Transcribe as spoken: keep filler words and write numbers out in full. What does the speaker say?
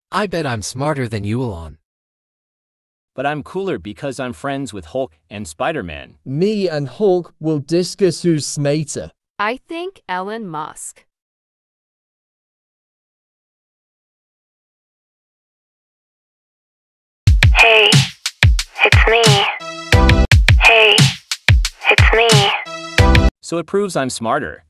I bet I'm smarter than you, Elon. But I'm cooler because I'm friends with Hulk and Spider-Man. Me and Hulk will discuss who's smarter. I think Elon Musk. Hey, it's me. Hey, it's me. So it proves I'm smarter.